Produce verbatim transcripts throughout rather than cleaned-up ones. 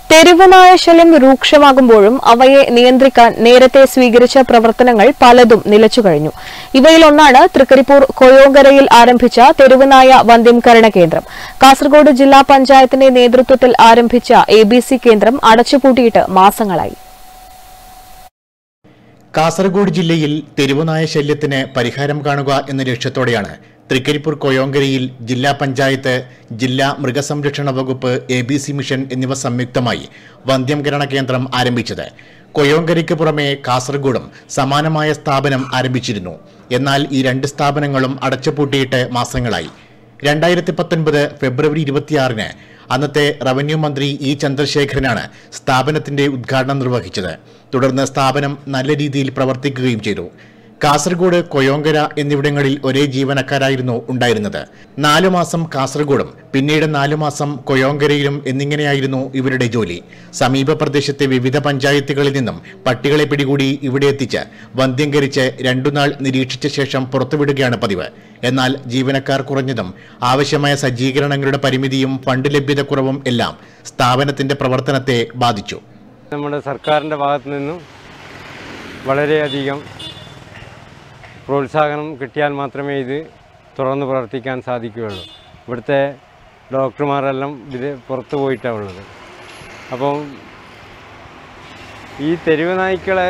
തെരുവുനായ ശല്യം രൂക്ഷമാകുമ്പോഴും അവയെ നിയന്ത്രിക്കാൻ നേരത്തെ സ്വീകരിച്ച പ്രവർത്തനങ്ങൾ പലതും നിലച്ചുകഴിഞ്ഞു. ഇവയിലൊന്നാണ് തൃക്കരിപ്പൂർ കൊയോങ്കരയിൽ ആരംഭിച്ച തെരുവുനായ വന്ധ്യംകരണ കേന്ദ്രം. കാസർഗോഡ് ജില്ലാ പഞ്ചായത്തിന്റെ നേതൃത്വത്തിൽ ആരംഭിച്ച എ ബി സി കേന്ദ്രം അടച്ചുപൂട്ടിയിട്ട് മാസങ്ങളായി. കാസർഗോഡ് ജില്ലയിൽ തെരുവുനായ ശല്യത്തിന് പരിഹാരം കാണുക എന്ന ലക്ഷ്യത്തോടെയാണ് തൃക്കരിപ്പൂർ കൊയോങ്കരയിൽ ജില്ലാ പഞ്ചായത്ത്, ജില്ലാ മൃഗസംരക്ഷണ വകുപ്പ്, എ ബി സി മിഷൻ എന്നിവ സംയുക്തമായി വന്ധ്യംകരണ കേന്ദ്രം ആരംഭിച്ചത്. കൊയോങ്കരയ്ക്ക് പുറമെ കാസർഗോഡും സമാനമായ സ്ഥാപനം ആരംഭിച്ചിരുന്നു. എന്നാൽ ഈ രണ്ട് സ്ഥാപനങ്ങളും അടച്ചുപൂട്ടിയിട്ട് മാസങ്ങളായി. രണ്ടായിരത്തി പത്തൊൻപത് ഫെബ്രുവരി ഇരുപത്തിയാറിന് അന്നത്തെ റവന്യൂ മന്ത്രി ഇ ചന്ദ്രശേഖരനാണ് സ്ഥാപനത്തിന്റെ ഉദ്ഘാടനം നിർവഹിച്ചത്. തുടർന്ന് സ്ഥാപനം നല്ല രീതിയിൽ പ്രവർത്തിക്കുകയും ചെയ്തു. കാസർഗോഡ്, കൊയോങ്കര എന്നിവിടങ്ങളിൽ ഒരേ ജീവനക്കാരായിരുന്നു ഉണ്ടായിരുന്നത്. നാലു മാസം കാസർഗോഡും പിന്നീട് നാലു മാസം കൊയോങ്കരയിലും എന്നിങ്ങനെയായിരുന്നു ഇവരുടെ ജോലി. സമീപ പ്രദേശത്തെ വിവിധ പഞ്ചായത്തുകളിൽ നിന്നും പട്ടികളെ പിടികൂടി ഇവിടെ എത്തിച്ച് വന്ധ്യംകരിച്ച് രണ്ടുനാൾ നിരീക്ഷിച്ച ശേഷം പുറത്തുവിടുകയാണ് പതിവ്. എന്നാൽ ജീവനക്കാർ കുറഞ്ഞതും ആവശ്യമായ സജ്ജീകരണങ്ങളുടെ പരിമിതിയും ഫണ്ട് ലഭ്യതക്കുറവും എല്ലാം സ്ഥാപനത്തിന്റെ പ്രവർത്തനത്തെ ബാധിച്ചു. നമ്മുടെ സർക്കാരിൻ്റെ ഭാഗത്തു നിന്നും വളരെയധികം പ്രോത്സാഹനം കിട്ടിയാൽ മാത്രമേ ഇത് തുറന്ന് പ്രവർത്തിക്കാൻ സാധിക്കുകയുള്ളൂ. ഇവിടുത്തെ ഡോക്ടർമാരെല്ലാം ഇത് പുറത്തു പോയിട്ടാണ് ഉള്ളത്. അപ്പം ഈ തെരുവ് നായ്ക്കളെ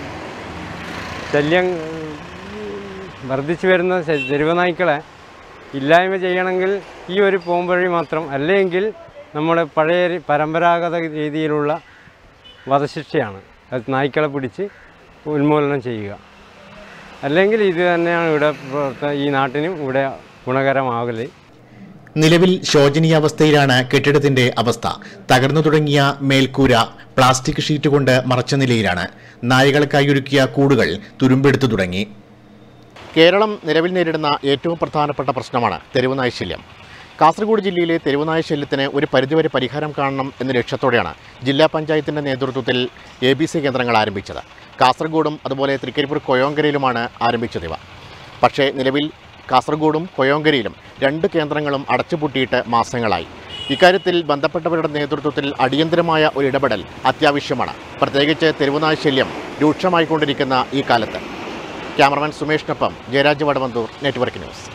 ശല്യം വർദ്ധിച്ചു വരുന്ന തെരുവ് നായ്ക്കളെ ഇല്ലായ്മ ചെയ്യണമെങ്കിൽ ഈ ഒരു പോംവഴി മാത്രം, അല്ലെങ്കിൽ നമ്മുടെ പഴയ പരമ്പരാഗത രീതിയിലുള്ള വധശിക്ഷയാണ്. അത് നായ്ക്കളെ പിടിച്ച് ഉന്മൂലനം ചെയ്യുക. അല്ലെങ്കിൽ ഇത് തന്നെയാണ് ഇവിടെ ഈ നാട്ടിനും ഇവിടെ ഗുണകരമാകല്. നിലവിൽ ശോചനീയാവസ്ഥയിലാണ് കെട്ടിടത്തിന്റെ അവസ്ഥ. തകർന്നു തുടങ്ങിയ മേൽക്കൂര പ്ലാസ്റ്റിക് ഷീറ്റ് കൊണ്ട് മറച്ച നിലയിലാണ്. നായകൾക്കായി ഒരുക്കിയ കൂടുകൾ തുരുമ്പെടുത്തു തുടങ്ങി. കേരളം നിലവിൽ നേരിടുന്ന ഏറ്റവും പ്രധാനപ്പെട്ട പ്രശ്നമാണ് തെരുവുനായ ശല്യം. കാസർഗോഡ് ജില്ലയിലെ തെരുവുനായ ശല്യത്തിന് ഒരു പരിധിവരെ പരിഹാരം കാണണം എന്ന ലക്ഷ്യത്തോടെയാണ് ജില്ലാ പഞ്ചായത്തിന്റെ നേതൃത്വത്തിൽ എ ബി സി കേന്ദ്രങ്ങൾ ആരംഭിച്ചത്. കാസർഗോഡും അതുപോലെ തൃക്കരിപ്പൂർ കൊയോങ്കരയിലുമാണ് ആരംഭിച്ചത് ഇവ. പക്ഷേ നിലവിൽ കാസർഗോഡും കൊയോങ്കരയിലും രണ്ട് കേന്ദ്രങ്ങളും അടച്ചുപൂട്ടിയിട്ട് മാസങ്ങളായി. ഇക്കാര്യത്തിൽ ബന്ധപ്പെട്ടവരുടെ നേതൃത്വത്തിൽ അടിയന്തരമായ ഒരു ഇടപെടൽ അത്യാവശ്യമാണ്, പ്രത്യേകിച്ച് തെരുവുനായ ശല്യം രൂക്ഷമായിക്കൊണ്ടിരിക്കുന്ന ഈ കാലത്ത്. ക്യാമറമാൻ സുമേഷിനൊപ്പം ജയരാജ് വടവന്തൂർ, നെറ്റ്വർക്ക് ന്യൂസ്.